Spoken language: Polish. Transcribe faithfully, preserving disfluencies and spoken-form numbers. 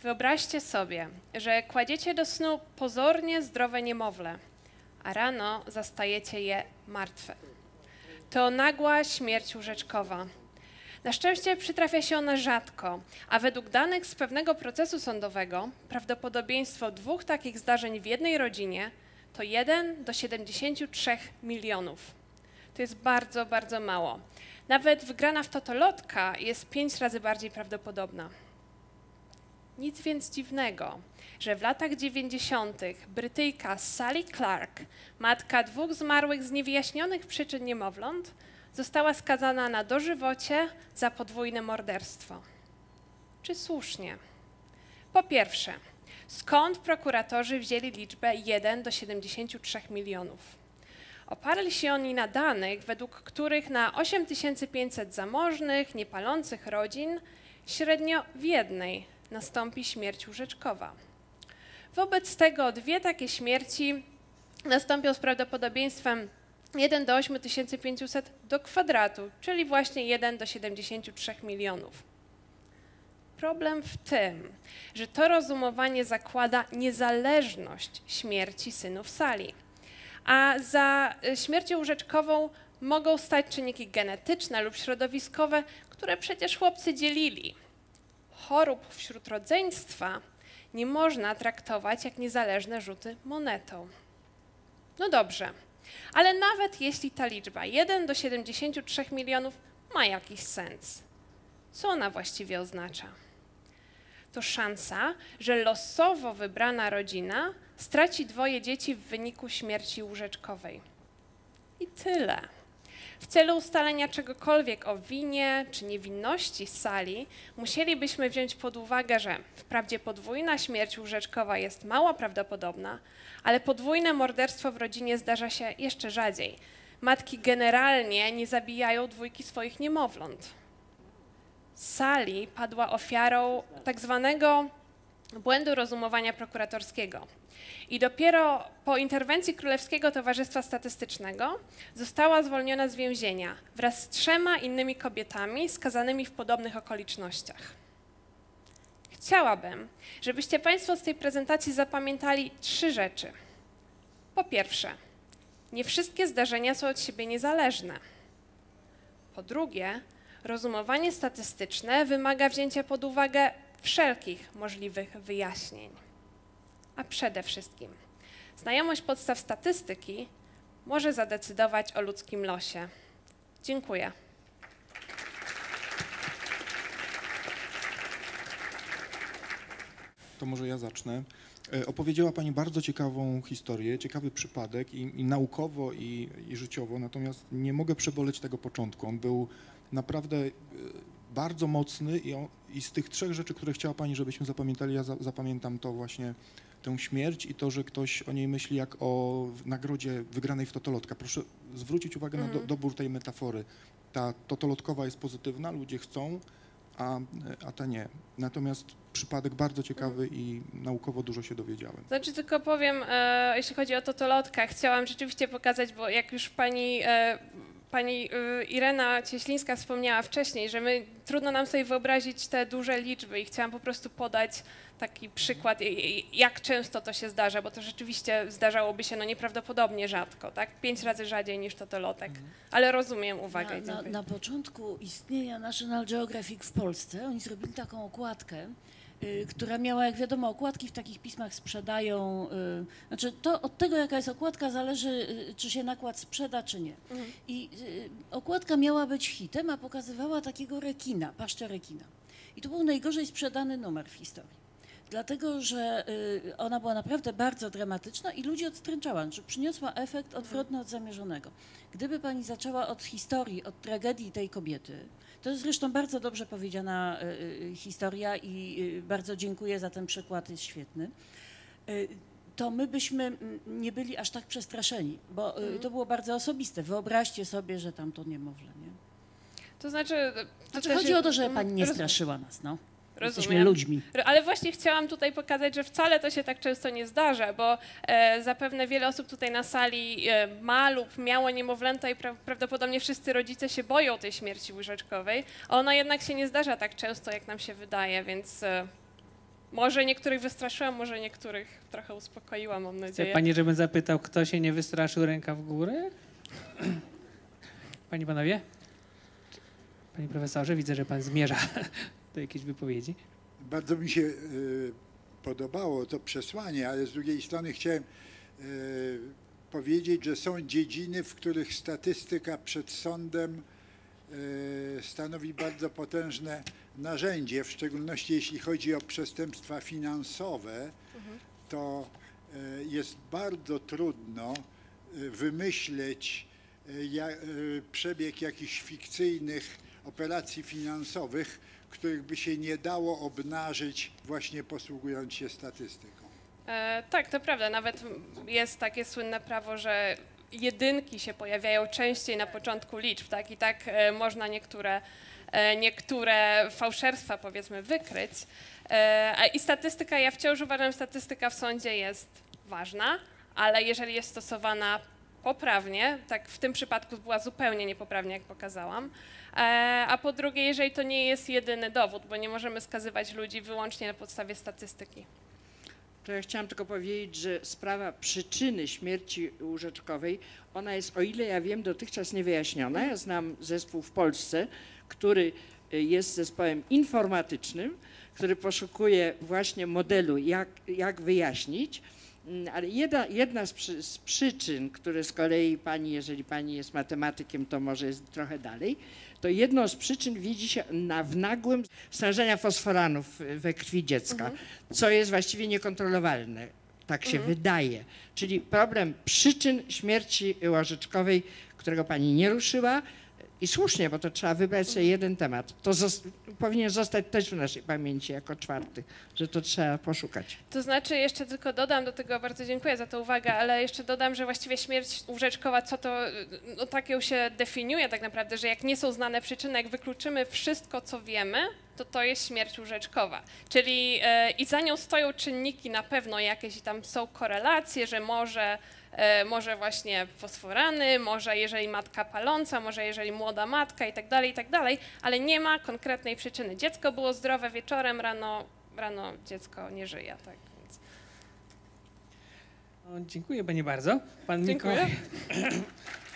Wyobraźcie sobie, że kładziecie do snu pozornie zdrowe niemowlę, a rano zastajecie je martwe. To nagła śmierć łóżeczkowa. Na szczęście przytrafia się ona rzadko, a według danych z pewnego procesu sądowego prawdopodobieństwo dwóch takich zdarzeń w jednej rodzinie to jeden do siedemdziesięciu trzech milionów. To jest bardzo, bardzo mało. Nawet wygrana w totolotka jest pięć razy bardziej prawdopodobna. Nic więc dziwnego, że w latach dziewięćdziesiątych Brytyjka Sally Clark, matka dwóch zmarłych z niewyjaśnionych przyczyn niemowląt, została skazana na dożywocie za podwójne morderstwo. Czy słusznie? Po pierwsze, skąd prokuratorzy wzięli liczbę jeden do siedemdziesięciu trzech milionów? Oparli się oni na danych, według których na osiem tysięcy pięćset zamożnych, niepalących rodzin średnio w jednej nastąpi śmierć łóżeczkowa. Wobec tego dwie takie śmierci nastąpią z prawdopodobieństwem jeden do ośmiu tysięcy pięciuset do kwadratu, czyli właśnie jeden do siedemdziesięciu trzech milionów. Problem w tym, że to rozumowanie zakłada niezależność śmierci synów Sally, a za śmiercią łóżeczkową mogą stać czynniki genetyczne lub środowiskowe, które przecież chłopcy dzielili. Chorób wśród rodzeństwa nie można traktować jak niezależne rzuty monetą. No dobrze, ale nawet jeśli ta liczba jeden do siedemdziesięciu trzech milionów ma jakiś sens, co ona właściwie oznacza? To szansa, że losowo wybrana rodzina straci dwoje dzieci w wyniku śmierci łóżeczkowej. I tyle. W celu ustalenia czegokolwiek o winie czy niewinności Sally musielibyśmy wziąć pod uwagę, że wprawdzie podwójna śmierć łóżeczkowa jest mało prawdopodobna, ale podwójne morderstwo w rodzinie zdarza się jeszcze rzadziej. Matki generalnie nie zabijają dwójki swoich niemowląt. Sally padła ofiarą tak zwanego błędu rozumowania prokuratorskiego. I dopiero po interwencji Królewskiego Towarzystwa Statystycznego została zwolniona z więzienia wraz z trzema innymi kobietami skazanymi w podobnych okolicznościach. Chciałabym, żebyście Państwo z tej prezentacji zapamiętali trzy rzeczy. Po pierwsze, nie wszystkie zdarzenia są od siebie niezależne. Po drugie, rozumowanie statystyczne wymaga wzięcia pod uwagę wszelkich możliwych wyjaśnień. A przede wszystkim, znajomość podstaw statystyki może zadecydować o ludzkim losie. Dziękuję. To może ja zacznę. Opowiedziała Pani bardzo ciekawą historię, ciekawy przypadek i, i naukowo, i, i życiowo, natomiast nie mogę przeboleć tego początku. On był naprawdę bardzo mocny i, on, i z tych trzech rzeczy, które chciała Pani, żebyśmy zapamiętali, ja za, zapamiętam to właśnie, tę śmierć i to, że ktoś o niej myśli jak o nagrodzie wygranej w totolotka. Proszę zwrócić uwagę mm. na do, dobór tej metafory. Ta totolotkowa jest pozytywna, ludzie chcą, a, a ta nie. Natomiast przypadek bardzo ciekawy mm. i naukowo dużo się dowiedziałem. Znaczy tylko powiem, e, jeśli chodzi o totolotka, chciałam rzeczywiście pokazać, bo jak już Pani... E, Pani Irena Cieślińska wspomniała wcześniej, że my, trudno nam sobie wyobrazić te duże liczby i chciałam po prostu podać taki przykład, jak często to się zdarza, bo to rzeczywiście zdarzałoby się no nieprawdopodobnie rzadko, tak? Pięć razy rzadziej niż totolotek, ale rozumiem uwagę. Na, na, na początku istnienia National Geographic w Polsce oni zrobili taką okładkę, y, która miała, jak wiadomo, okładki w takich pismach sprzedają, y, znaczy to od tego, jaka jest okładka, zależy, y, czy się nakład sprzeda, czy nie. Mhm. I y, okładka miała być hitem, a pokazywała takiego rekina, paszczę rekina. I to był najgorzej sprzedany numer w historii. Dlatego, że y, ona była naprawdę bardzo dramatyczna i ludzi odstręczała, znaczy przyniosła efekt odwrotny od zamierzonego. Gdyby Pani zaczęła od historii, od tragedii tej kobiety, to jest zresztą bardzo dobrze powiedziana y, y, historia i y, bardzo dziękuję za ten przykład, jest świetny, y, to my byśmy nie byli aż tak przestraszeni, bo y, to było bardzo osobiste. Wyobraźcie sobie, że tam to niemowlę, nie? To znaczy... To znaczy też chodzi jest, o to, że Pani nie straszyła nas, no. Jesteśmy Rozumiem. ludźmi. Ale właśnie chciałam tutaj pokazać, że wcale to się tak często nie zdarza, bo e, zapewne wiele osób tutaj na sali e, ma lub miało niemowlęta i pra prawdopodobnie wszyscy rodzice się boją tej śmierci łóżeczkowej, a ona jednak się nie zdarza tak często, jak nam się wydaje, więc e, Może niektórych wystraszyłam, może niektórych trochę uspokoiłam, mam Chce nadzieję. pani, żebym zapytał, kto się nie wystraszył, ręka w górę? Pani, panowie? Panie profesorze, widzę, że pan zmierza do jakiejś wypowiedzi. Bardzo mi się y, podobało to przesłanie, ale z drugiej strony chciałem y, powiedzieć, że są dziedziny, w których statystyka przed sądem y, stanowi bardzo potężne narzędzie, w szczególności jeśli chodzi o przestępstwa finansowe, mhm. to y, jest bardzo trudno y, wymyśleć y, ja, y, przebieg jakichś fikcyjnych operacji finansowych, których by się nie dało obnażyć właśnie posługując się statystyką. E, tak, to prawda. Nawet jest takie słynne prawo, że jedynki się pojawiają częściej na początku liczb, tak? I tak e, można niektóre, e, niektóre fałszerstwa, powiedzmy, wykryć. E, a I statystyka, ja wciąż uważam, że statystyka w sądzie jest ważna, ale jeżeli jest stosowana poprawnie, tak w tym przypadku była zupełnie niepoprawnie, jak pokazałam, a po drugie, jeżeli to nie jest jedyny dowód, bo nie możemy skazywać ludzi wyłącznie na podstawie statystyki. To ja chciałam tylko powiedzieć, że sprawa przyczyny śmierci łóżeczkowej, ona jest, o ile ja wiem, dotychczas niewyjaśniona. Ja znam zespół w Polsce, który jest zespołem informatycznym, który poszukuje właśnie modelu, jak, jak wyjaśnić. Ale jedna, jedna z, przy, z przyczyn, które z kolei pani, jeżeli pani jest matematykiem, to może jest trochę dalej, to jedną z przyczyn widzi się na, w nagłym stężenia fosforanów we krwi dziecka, mhm. co jest właściwie niekontrolowalne, tak się mhm. wydaje. Czyli problem przyczyn śmierci łożeczkowej, którego pani nie ruszyła, i słusznie, bo to trzeba wybrać sobie jeden temat. To zos powinien zostać też w naszej pamięci jako czwarty, że to trzeba poszukać. To znaczy, jeszcze tylko dodam do tego, bardzo dziękuję za tę uwagę, ale jeszcze dodam, że właściwie śmierć łóżeczkowa, co to, no tak ją się definiuje tak naprawdę, że jak nie są znane przyczyny, jak wykluczymy wszystko, co wiemy, to to jest śmierć łóżeczkowa. Czyli e, i za nią stoją czynniki na pewno jakieś i tam są korelacje, że może E, może właśnie fosforany, może jeżeli matka paląca, może jeżeli młoda matka i tak dalej, i tak dalej, ale nie ma konkretnej przyczyny. Dziecko było zdrowe wieczorem, rano, rano dziecko nie żyje. Tak więc. O, dziękuję pani bardzo. Pan Dziękuję. Mikołaj.